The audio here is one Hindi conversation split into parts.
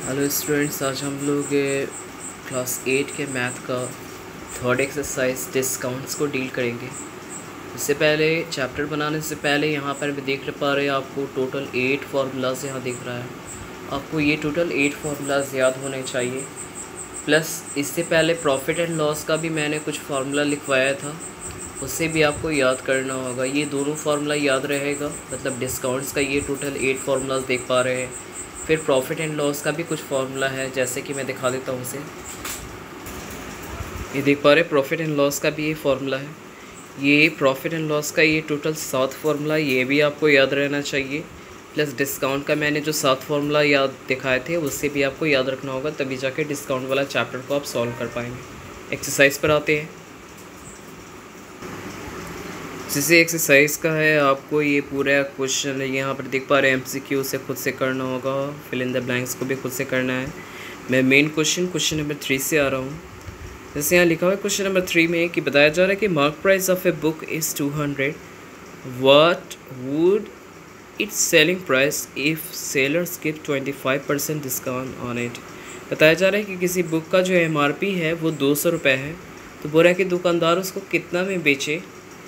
हेलो स्टूडेंट्स, आज हम लोग क्लास 8 के मैथ का थर्ड एक्सरसाइज डिस्काउंट्स को डील करेंगे। इससे पहले चैप्टर बनाने से पहले यहाँ पर भी देख पा रहे हैं आपको टोटल 8 फार्मूलाज यहाँ दिख रहा है। आपको ये टोटल 8 फार्मूलाज याद होने चाहिए। प्लस इससे पहले प्रॉफिट एंड लॉस का भी मैंने कुछ फार्मूला लिखवाया था, उससे भी आपको याद करना होगा। ये दोनों फार्मूला याद रहेगा, मतलब डिस्काउंट्स का ये टोटल 8 फार्मूलाज देख पा रहे हैं। फिर प्रॉफिट एंड लॉस का भी कुछ फार्मूला है, जैसे कि मैं दिखा देता हूँ उसे। ये देख पा रहे हैं, प्रॉफिट एंड लॉस का भी ये फार्मूला है। ये प्रॉफिट एंड लॉस का ये टोटल 7 फार्मूला, ये भी आपको याद रहना चाहिए। प्लस डिस्काउंट का मैंने जो 7 फार्मूला याद दिखाए थे उससे भी आपको याद रखना होगा, तभी जाके डिस्काउंट वाला चैप्टर को आप सॉल्व कर पाएंगे। एक्सरसाइज पर आते हैं। जैसे एक्सरसाइज का है, आपको ये पूरा क्वेश्चन यहाँ पर देख पा रहे हैं, एमसीक्यू से खुद से करना होगा, फिल इन द ब्लैंक्स को भी खुद से करना है। मैं मेन क्वेश्चन नंबर 3 से आ रहा हूँ। जैसे यहाँ लिखा हुआ है क्वेश्चन नंबर 3 में कि बताया जा रहा है कि mark price of a book is 200, what would it's selling price if sellers give 25% discount on it. बताया जा रहा है कि किसी बुक का जो MRP है वो 200 रुपये है, तो बोल रहा है कि दुकानदार उसको कितना में बेचे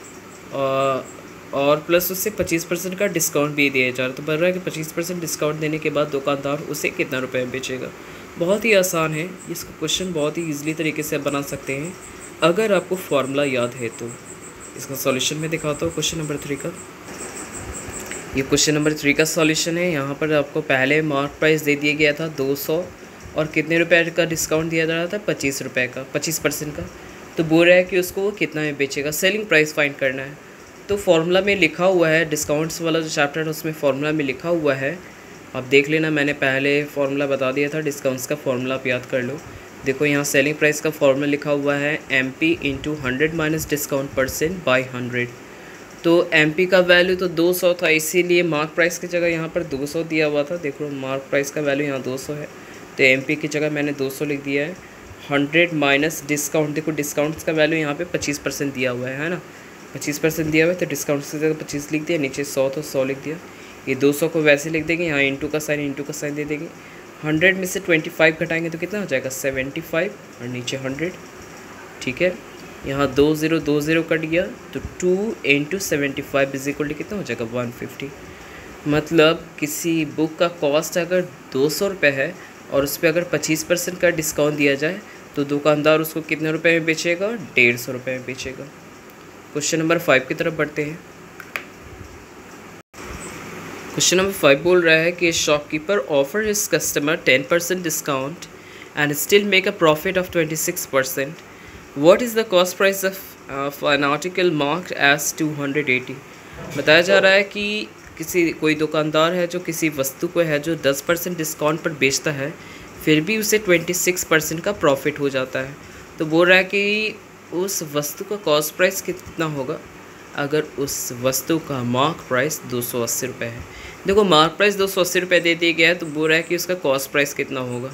और प्लस उससे 25% का डिस्काउंट भी दिया जा रहा है। तो बोल रहा है कि 25% डिस्काउंट देने के बाद दुकानदार उसे कितना रुपए में बेचेगा। बहुत ही आसान है, इसको क्वेश्चन बहुत ही ईजिली तरीके से बना सकते हैं अगर आपको फार्मूला याद है तो। इसका सॉल्यूशन मैं दिखाता हूँ क्वेश्चन नंबर 3 का। ये क्वेश्चन नंबर 3 का सॉल्यूशन है। यहाँ पर आपको पहले मार्क प्राइस दे दिया गया था 200 और कितने रुपए का डिस्काउंट दिया जा रहा था, 25 रुपये का, 25% का। तो बोल रहा है कि उसको वो कितना में बेचेगा, सेलिंग प्राइस फाइंड करना है। तो फार्मूला में लिखा हुआ है, डिस्काउंट्स वाला जो चैप्टर है उसमें फार्मूला में लिखा हुआ है, आप देख लेना। मैंने पहले फार्मूला बता दिया था, डिस्काउंट्स का फार्मूला आप याद कर लो। देखो यहाँ सेलिंग प्राइस का फार्मूला लिखा हुआ है MP × 100 माइनस डिस्काउंट % बाई 100। तो MP का वैल्यू तो 200 था, इसीलिए मार्क प्राइस की जगह यहाँ पर 200 दिया हुआ था। देखो मार्क प्राइस का वैल्यू यहाँ 200 है, तो MP की जगह मैंने 200 लिख दिया है। 100 माइनस डिस्काउंट, देखो डिस्काउंट्स का वैल्यू यहाँ पे 25% दिया हुआ है ना, 25% दिया हुआ है, तो डिस्काउंट की जगह 25 लिख दिया। नीचे 100 तो 100 लिख दिया। ये 200 को वैसे लिख देंगे, यहाँ इंटू का साइन दे देंगे। 100 में से 25 घटाएंगे तो कितना हो जाएगा, 75 और नीचे 100। ठीक है, यहाँ 20 कट गया, तो 2 × 75 = कितना हो जाएगा, 150। मतलब किसी बुक का कॉस्ट अगर 200 रुपये है और उस पर अगर 25% का डिस्काउंट दिया जाए तो दुकानदार उसको कितने रुपए में बेचेगा, 150 रुपये में बेचेगा। क्वेश्चन नंबर 5 की तरफ बढ़ते हैं। क्वेश्चन नंबर 5 बोल रहा है कि shopkeeper offer his customer 10% discount and still make a profit of 26%। What is the cost price of an article marked as 280। बताया जा रहा है कि कोई दुकानदार है जो किसी वस्तु को है जो 10% डिस्काउंट पर बेचता है, फिर भी उसे 26% का प्रॉफिट हो जाता है। तो बोल रहा है कि उस वस्तु का कॉस्ट प्राइस कितना होगा अगर उस वस्तु का मार्क प्राइस 280 रुपये है। देखो मार्क प्राइस 280 रुपये दे दिया गया है, तो बोल रहा है कि उसका कॉस्ट प्राइस कितना होगा।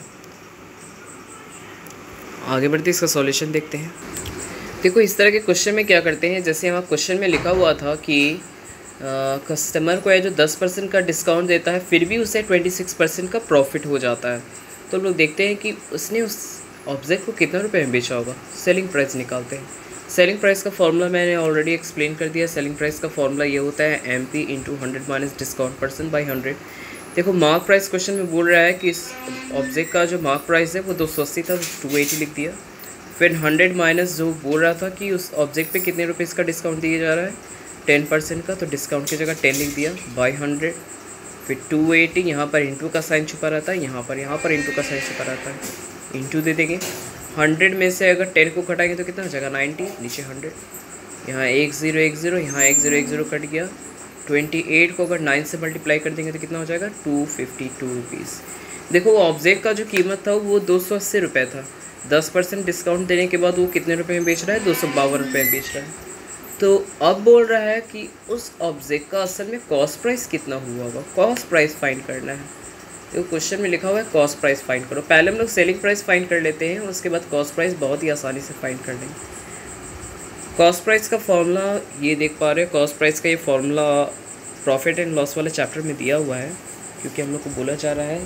आगे बढ़ते इसका सॉल्यूशन देखते हैं। देखो इस तरह के क्वेश्चन में क्या करते हैं, जैसे यहाँ क्वेश्चन में लिखा हुआ था कि कस्टमर को है जो 10% का डिस्काउंट देता है, फिर भी उसे 26% का प्रॉफिट हो जाता है। तो लोग देखते हैं कि उसने उस ऑब्जेक्ट को कितना रुपए में बेचा होगा। सेलिंग प्राइस निकालते हैं। सेलिंग प्राइस का फार्मूला मैंने ऑलरेडी एक्सप्लेन कर दिया। सेलिंग प्राइस का फार्मूला ये होता है MP × 100 माइनस डिस्काउंट % बाई 100। देखो मार्क प्राइस क्वेश्चन में बोल रहा है कि इस ऑब्जेक्ट का जो मार्क प्राइस है वो 280 था, 280 लिख दिया। फिर 100 माइनस जो बोल रहा था कि उस ऑब्जेक्ट पे कितने रुपये इसका डिस्काउंट दिया जा रहा है, 10% का, तो डिस्काउंट की जगह 10 लिख दिया बाई 100। फिर 280, यहाँ पर इंटू का साइन छुपा रहता है, यहाँ पर इंटू का साइन छुपा रहता है, इंटू दे देंगे। 100 में से अगर 10 को घटाएंगे तो कितना हो जाएगा, 90, नीचे 100। यहाँ 1010, यहाँ 1010 कट गया। 28 को अगर 9 से मल्टीप्लाई कर देंगे तो कितना हो जाएगा, 252 रुपीज़। देखो वो ऑब्जेक्ट का जो कीमत था वो 280 रुपये था, 10% डिस्काउंट देने के बाद वो कितने रुपये में बेच रहा है, 252 रुपये में बेच रहा है। तो अब बोल रहा है कि उस ऑब्जेक्ट का असल में कॉस्ट प्राइस कितना हुआ होगा, कॉस्ट प्राइस फाइंड करना है। तो क्वेश्चन में लिखा हुआ है कॉस्ट प्राइस फाइंड करो। पहले हम लोग सेलिंग प्राइस फाइंड कर लेते हैं, उसके बाद कॉस्ट प्राइस बहुत ही आसानी से फाइंड कर लेंगे। कॉस्ट प्राइस का फॉर्मूला ये देख पा रहे हैं। कॉस्ट प्राइस का ये फॉर्मूला प्रॉफिट एंड लॉस वाले चैप्टर में दिया हुआ है, क्योंकि हम लोग को बोला जा रहा है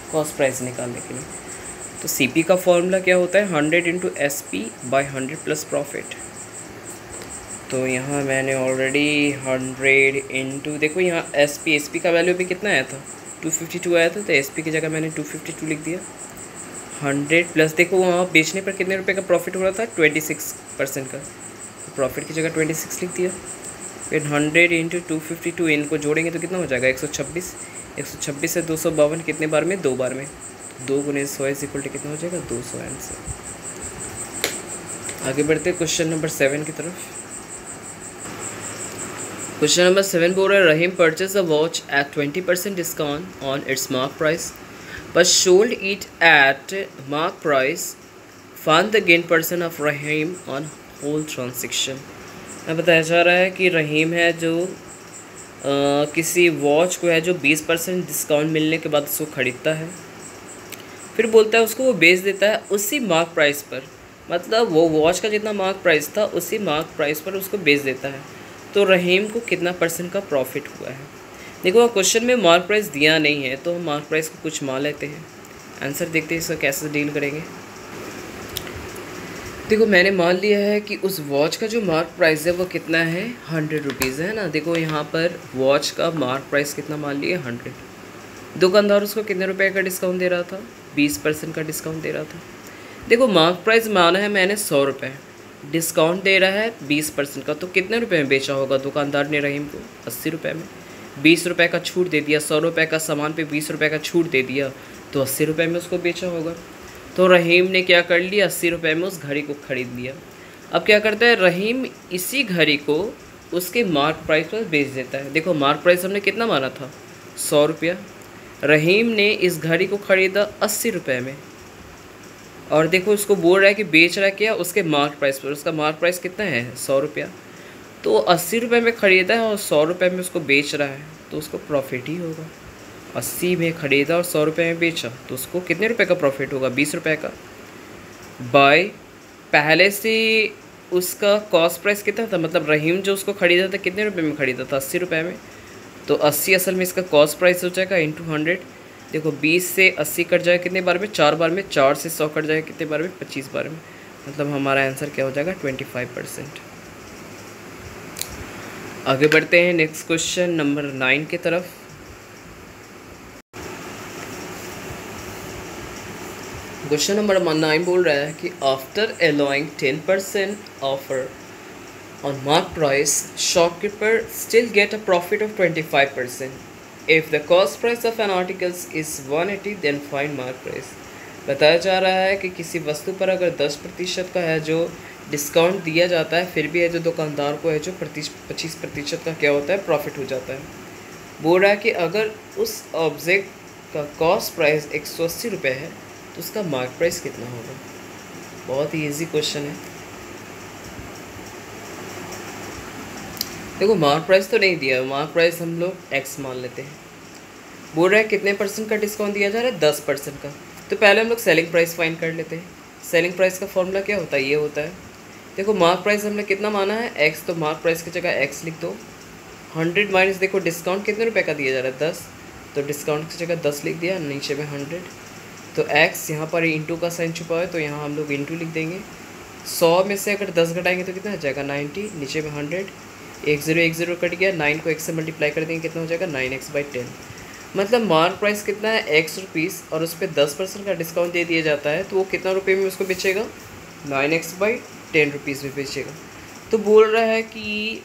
कॉस्ट प्राइस निकालने के लिए। तो CP का फॉर्मूला क्या होता है, 100 into SP by 100 plus profit. तो यहाँ मैंने ऑलरेडी 100 इंटू, देखो यहाँ SP का वैल्यू भी कितना आया था, 252 आया था, तो SP की जगह मैंने 252 लिख दिया। 100 प्लस, देखो वहाँ बेचने पर कितने रुपए का प्रॉफिट हो रहा था, 26% का, तो प्रॉफिट की जगह 26 लिख दिया। फिर 100 इंटू 252, इनको जोड़ेंगे तो कितना हो जाएगा, 126। 126 से 252 कितने बार में, 2 बार में, 2 गुने 100 इज इक्वल टू कितना हो जाएगा, 200 आंसर। आगे बढ़ते क्वेश्चन नंबर 7 की तरफ। क्वेश्चन नंबर 7 बोल रहा है, Rahim purchase a watch at 20% discount on its mark price but sold it at mark price. Find the gain percent of Rahim on whole transaction। अब बताया जा रहा है कि रहीम है जो किसी वॉच को है जो 20% डिस्काउंट मिलने के बाद उसको ख़रीदता है, फिर बोलता है उसको वो बेच देता है उसी मार्क प्राइस पर, मतलब वो वॉच का जितना मार्क प्राइस था उसी मार्क प्राइस पर उसको बेच देता है। तो रहीम को कितना % का प्रॉफिट हुआ है। देखो क्वेश्चन में मार्क प्राइस दिया नहीं है, तो हम मार्क प्राइस को कुछ मान लेते हैं। आंसर देखते हैं इसका कैसे डील करेंगे। देखो मैंने मान लिया है कि उस वॉच का जो मार्क प्राइस है वो कितना है, 100 रुपीज़ है ना। देखो यहाँ पर वॉच का मार्क प्राइस कितना मान लिया, 100। दुकानदार उसको कितने रुपए का डिस्काउंट दे रहा था, 20% का डिस्काउंट दे रहा था। देखो मार्क प्राइस माना है मैंने 100 रुपये, डिस्काउंट दे रहा है 20% का, तो कितने रुपए में बेचा होगा दुकानदार ने रहीम को, 80 रुपये में। 20 रुपये का छूट दे दिया, 100 रुपये का सामान पे 20 रुपये का छूट दे दिया, तो 80 रुपये में उसको बेचा होगा। तो रहीम ने क्या कर लिया, 80 रुपये में उस घड़ी को ख़रीद लिया। अब क्या करता है रहीम, इसी घड़ी को उसके मार्क प्राइस पर बेच देता है। देखो मार्क प्राइस हमने कितना माना था, 100 रुपया। रहीम ने इस घड़ी को ख़रीदा 80 रुपये में, और देखो उसको बोल रहा है कि बेच रहा है क्या, उसके मार्क प्राइस पर। उसका मार्क प्राइस कितना है, 100 रुपया। तो 80 रुपये में ख़रीदा है और 100 रुपये में उसको बेच रहा है, तो उसको प्रॉफिट ही होगा। 80 में ख़रीदा और 100 रुपये में बेचा, तो उसको कितने रुपए का प्रॉफिट होगा, 20 रुपये का। बाय पहले से उसका कॉस्ट प्राइस कितना था, मतलब रहीम जो उसको ख़रीदा था कितने रुपए में ख़रीदा था, 80 रुपये में। तो 80 असल में इसका कॉस्ट प्राइस हो जाएगा इंटू 100। देखो 20 से 80 कट जाएगा कितने बार में, 4 बार में। 4 से 100 कट जाएगा कितने बार में, 25 बार में। मतलब हमारा आंसर क्या हो जाएगा, 25%। आगे बढ़ते हैं नेक्स्ट क्वेश्चन नंबर 9 की तरफ। क्वेश्चन नंबर 9 बोल रहा है कि after allowing 10% offer on mark price, shopkeeper still get a profit of 25%। If the cost price of an articles is 180 then find mark price. बताया जा रहा है कि किसी वस्तु पर अगर 10% का है जो डिस्काउंट दिया जाता है, फिर भी है जो दुकानदार को है जो 25% का क्या होता है, प्रॉफिट हो जाता है। बोल रहा है कि अगर उस ऑब्जेक्ट का कॉस्ट प्राइस 180 रुपये है तो उसका मार्क प्राइस कितना होगा। बहुत ही ईजी क्वेश्चन है। देखो मार्क प्राइस तो नहीं दिया, मार्क प्राइस हम लोग x मान लेते हैं। बोल रहा है कितने % का डिस्काउंट दिया जा रहा है, 10% का। तो पहले हम लोग सेलिंग प्राइस फाइंड कर लेते हैं। सेलिंग प्राइस का फॉर्मूला क्या होता है, ये होता है, देखो मार्क प्राइस हमने कितना माना है, x, तो मार्क प्राइस की जगह x लिख दो। 100 माइनस, देखो डिस्काउंट कितने रुपए का दिया जा रहा है, 10, तो डिस्काउंट की जगह 10 लिख दिया, नीचे में 100। तो x यहाँ पर इंटू का साइन छुपा है, तो यहाँ हम लोग इंटू लिख देंगे। 100 में से अगर 10 घटाएंगे तो कितना हो जाएगा, 90, नीचे में 100। 10 कट गया, 9 को x से मल्टीप्लाई कर देंगे, कितना हो जाएगा, 9x/10। मतलब मार्क प्राइस कितना है, x रुपीज़, और उस पर 10% का डिस्काउंट दे दिया जाता है, तो वो कितना रुपये में उसको बेचेगा, 9x/10 रुपीज़ में बेचेगा। तो बोल रहा है कि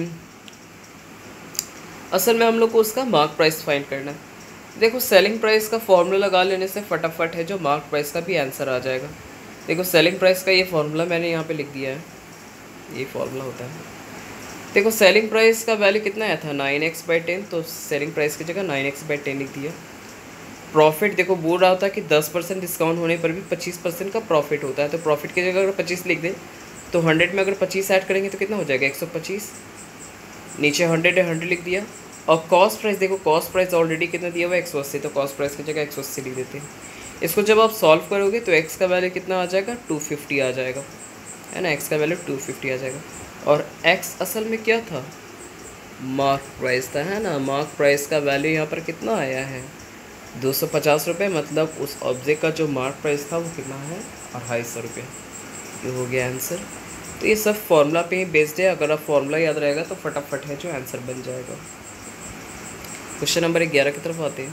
असल में हम लोग को उसका मार्क प्राइस फाइंड करना है। देखो सेलिंग प्राइस का फॉर्मूला लगा लेने से फटाफट है जो मार्क प्राइस का भी आंसर आ जाएगा। देखो सेलिंग प्राइस का ये फॉर्मूला मैंने यहाँ पे लिख दिया है, ये फॉर्मूला होता है। देखो सेलिंग प्राइस का वैल्यू कितना आया था, 9x/10, तो सेलिंग प्राइस की जगह 9x/10 लिख दिया। प्रॉफिट देखो बोल रहा था कि 10% डिस्काउंट होने पर भी 25% का प्रॉफिट होता है, तो प्रॉफिट की जगह अगर 25 लिख दें तो 100 में अगर 25 ऐड करेंगे तो कितना हो जाएगा, 125। नीचे 100 है, 100 लिख दिया। और कॉस्ट प्राइस, देखो कॉस्ट प्राइस ऑलरेडी कितना दिया हुआ है, 180, तो कॉस्ट प्राइस की जगह 180 लिख देते हैं। इसको जब आप सॉल्व करोगे तो x का वैल्यू कितना आ जाएगा, 250 आ जाएगा, है ना। x का वैल्यू 250 आ जाएगा। और x असल में क्या था, मार्क प्राइस था, है ना। मार्क प्राइस का वैल्यू यहाँ पर कितना आया है, ₹250 मतलब उस ऑब्जेक्ट का जो मार्क प्राइस था वो कितना है, ₹250। ये हो गया आंसर। तो ये सब फॉर्मूला पे ही बेस्ड है, अगर आप फॉर्मूला याद रहेगा तो फटाफट है जो आंसर बन जाएगा। क्वेश्चन नंबर 11 की तरफ आते हैं।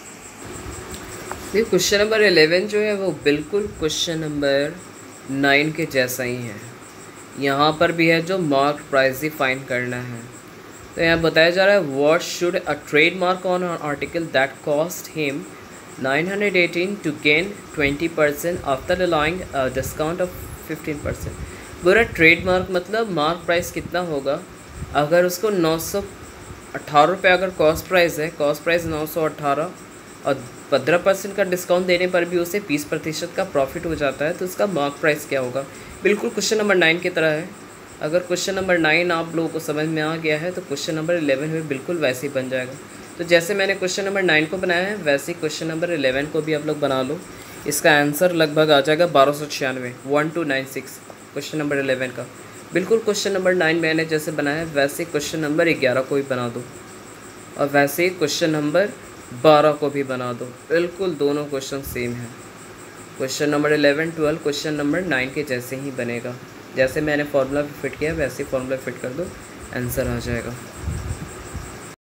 ये क्वेश्चन नंबर 11 जो है वो बिल्कुल क्वेश्चन नंबर 9 के जैसा ही है। यहाँ पर भी है जो मार्क प्राइस ही फाइंड करना है। तो यहाँ बताया जा रहा है what should a trademark on an article that cost him 918 to gain 20% after allowing a discount of 15%। पूरा ट्रेडमार्क मतलब मार्क प्राइस कितना होगा अगर उसको 918 रुपये अगर कॉस्ट प्राइस है, कॉस्ट प्राइस 918 और 15% का डिस्काउंट देने पर भी उसे 20% का प्रॉफिट हो जाता है, तो उसका मार्क प्राइस क्या होगा। बिल्कुल क्वेश्चन नंबर 9 की तरह है। अगर क्वेश्चन नंबर 9 आप लोगों को समझ में आ गया है तो क्वेश्चन नंबर 11 में बिल्कुल वैसे ही बन जाएगा। तो जैसे मैंने क्वेश्चन नंबर 9 को बनाया है वैसे ही क्वेश्चन नंबर 11 को भी आप लोग बना लो। इसका आंसर लगभग आ जाएगा 1296, 1296 क्वेश्चन नंबर 11 का। बिल्कुल क्वेश्चन नंबर 9 मैंने जैसे बनाया है वैसे क्वेश्चन नंबर 11 को भी बना दो और वैसे ही क्वेश्चन नंबर 12 को भी बना दो। बिल्कुल दोनों क्वेश्चन सेम है। क्वेश्चन नंबर 11, 12 क्वेश्चन नंबर 9 के जैसे ही बनेगा। जैसे मैंने फार्मूला फिट किया वैसे ही फार्मूला फिट कर दो, आंसर आ जाएगा।